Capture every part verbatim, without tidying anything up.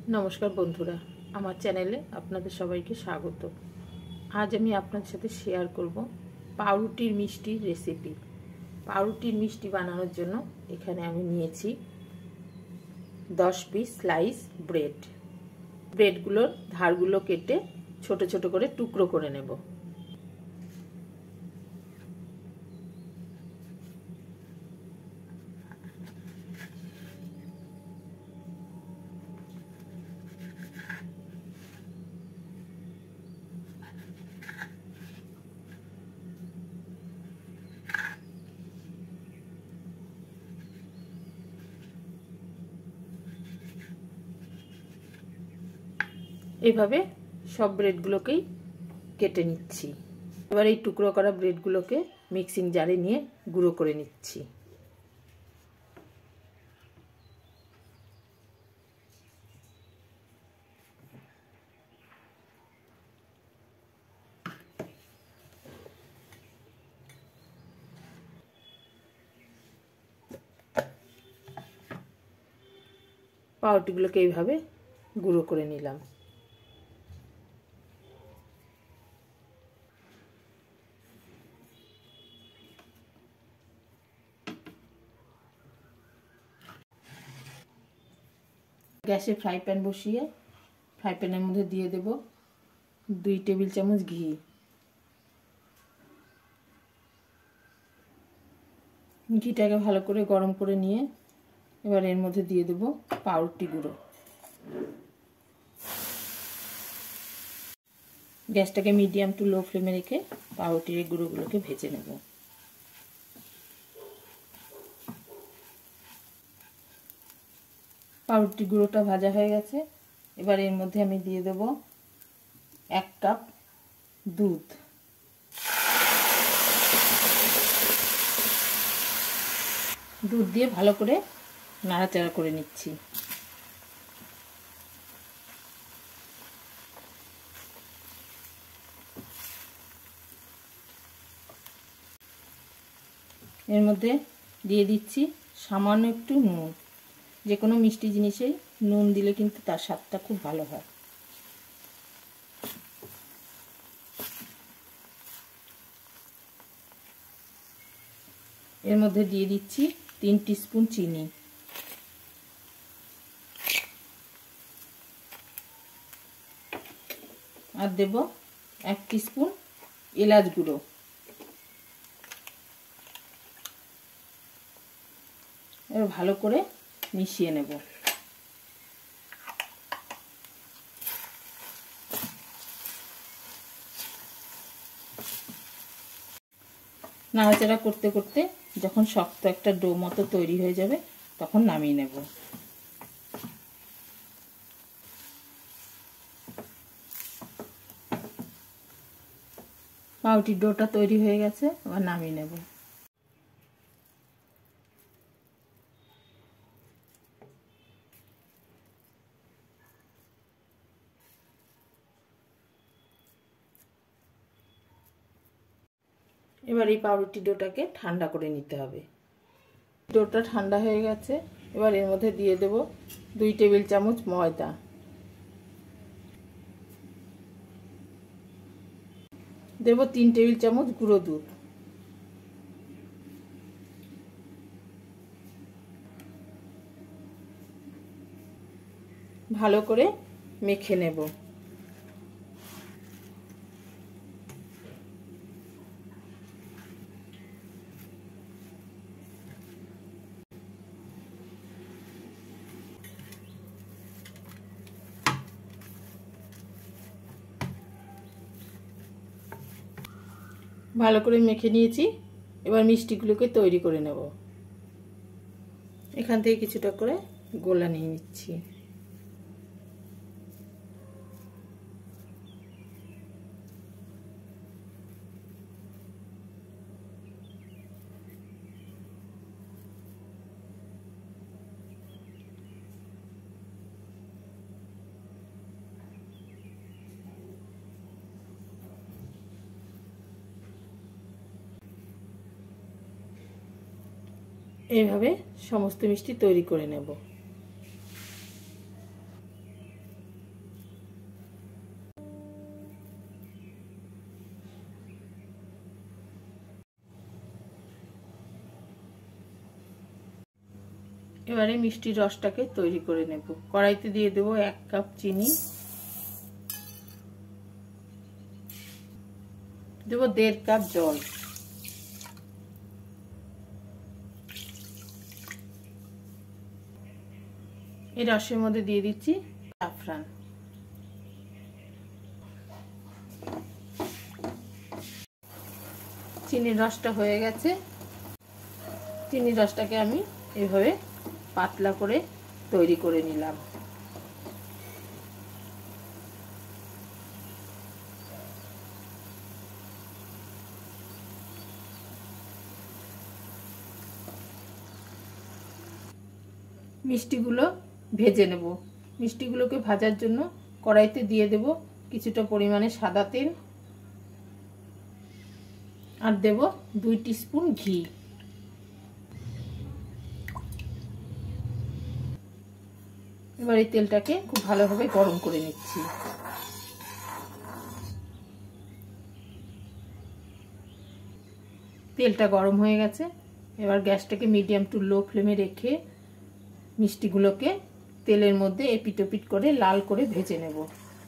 নমস্কার বন্ধুরা, আমার চ্যানেলে আপনাদের সবাইকে স্বাগত। আজ আমি আপনাদের সাথে শেয়ার করব পাউরুটির মিষ্টির রেসিপি। পাউরুটির মিষ্টি বানানোর জন্য এখানে আমি নিয়েছি দশ পিস স্লাইস ব্রেড। ব্রেডগুলোর ধারগুলো কেটে ছোট ছোট করে টুকরো করে নেব। এভাবে সব ব্রেডগুলোকেই কেটে নিচ্ছি। এবার এই টুকরো করা ব্রেডগুলোকে মিক্সিং জারে নিয়ে গুঁড়ো করে নিচ্ছি। পাউরুটিগুলোকে এইভাবে গুঁড়ো করে নিলাম। গ্যাসে ফ্রাই প্যান বসিয়ে ফ্রাই প্যানের মধ্যে দিয়ে দেব দুই টেবিল চামচ ঘি। ঘিটাকে ভালো করে গরম করে নিয়ে এবার এর মধ্যে দিয়ে দেব পাউরুটি গুঁড়ো। গ্যাসটাকে মিডিয়াম টু লো ফ্লেমে রেখে পাউরুটির এই গুঁড়োগুলোকে ভেজে নেব। পাউরুটি গুঁড়োটা ভাজা হয়ে গেছে। এবার এর মধ্যে আমি দিয়ে দেব এক কাপ দুধ। দুধ দিয়ে ভালো করে নাড়াচাড়া করে নিচ্ছি। এর মধ্যে দিয়ে দিচ্ছি সামান্য একটু নুন। যে কোনো মিষ্টি জিনিসেই নুন দিলে কিন্তু তার স্বাদটা খুব ভালো হয়। এর মধ্যে দিয়ে দিচ্ছি তিন টিস্পুন চিনি। আর দেব এক টিস্পুন এলাচ গুঁড়ো। এবার ভালো করে মিশিয়ে নেব। নাড়াচাড়া করতে করতে যখন শক্ত একটা ডো মতো তৈরি হয়ে যাবে তখন নামিয়ে নেব। পাউরুটির ডোটা তৈরি হয়ে গেছে, এবার নামিয়ে নেব। এবার এই পাউরুটি ডোটাকে ঠান্ডা করে নিতে হবে। ডোটা ঠান্ডা হয়ে গেছে। এবার এর মধ্যে দিয়ে দেব দুই টেবিল চামচ ময়দা। দেব তিন টেবিল চামচ গুঁড়ো দুধ। ভালো করে মেখে নেব। ভালো করে মেখে নিয়েছি। এবার মিষ্টিগুলোকে তৈরি করে নেব। এখান থেকে কিছুটা করে গোলা নিয়ে নিচ্ছি। এইভাবে সমস্ত মিষ্টি তৈরি করে নেব। এবারে মিষ্টির রসটাকে তৈরি করে নেব। কড়াইতে দিয়ে দেব এক কাপ চিনি, দেব দেড় কাপ জল, এই রসের মধ্যে দিয়ে দিচ্ছি জাফরান। চিনির রসটা হয়ে গেছে। চিনির রসটাকে আমি এভাবে পাতলা করে তৈরি করে নিলাম। মিষ্টিগুলো ভেজে নেব। মিষ্টিগুলোকে ভাজার জন্য কড়াইতে দিয়ে দেব কিছুটা পরিমাণে সাদা তেল আর দেব দুই টিস্পুন ঘি। এবার এই তেলটাকে খুব ভালোভাবে গরম করে নিচ্ছি। তেলটা গরম হয়ে গেছে। এবার গ্যাসটাকে মিডিয়াম টু লো ফ্লেমে রেখে মিষ্টিগুলোকে তেলের মধ্যে এপিট ওপিট করে লাল করে ভেজে নেব।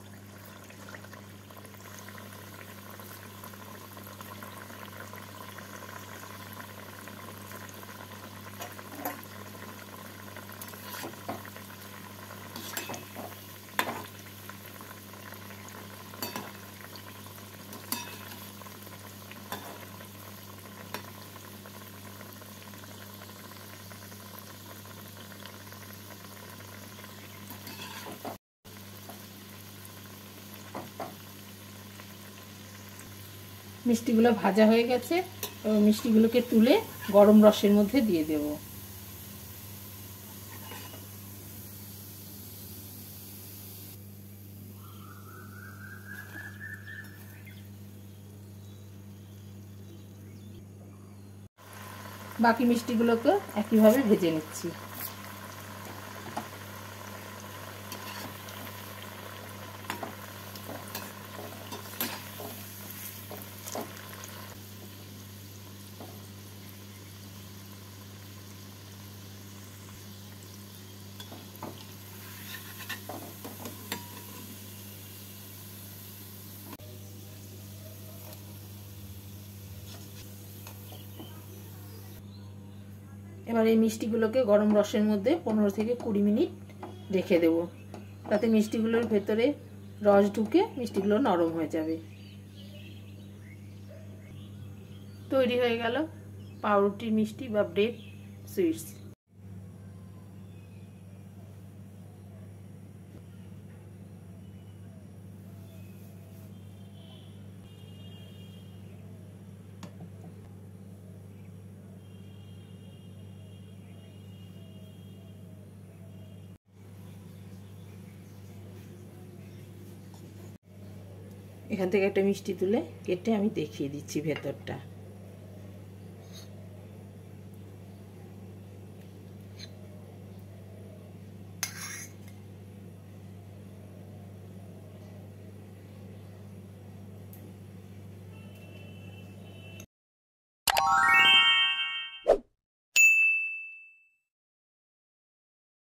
মিষ্টিগুলো ভাজা হয়ে গেছে। এবং মিষ্টিগুলোকে তুলে গরম রসের মধ্যে দিয়ে দেব। বাকি মিষ্টিগুলোকে একইভাবে ভেজে নিচ্ছি। এবার এই মিষ্টিগুলোকে গরম রসের মধ্যে পনেরো থেকে কুড়ি মিনিট রেখে দেব, তাতে মিষ্টিগুলোর ভেতরে রস ঢুকে মিষ্টিগুলো নরম হয়ে যাবে। তৈরি হয়ে গেল পাউরুটির মিষ্টি বা ব্রেড সুইটস। এখান থেকে একটা মিষ্টি তুলে কেটে আমি দেখিয়ে দিচ্ছি ভেতরটা।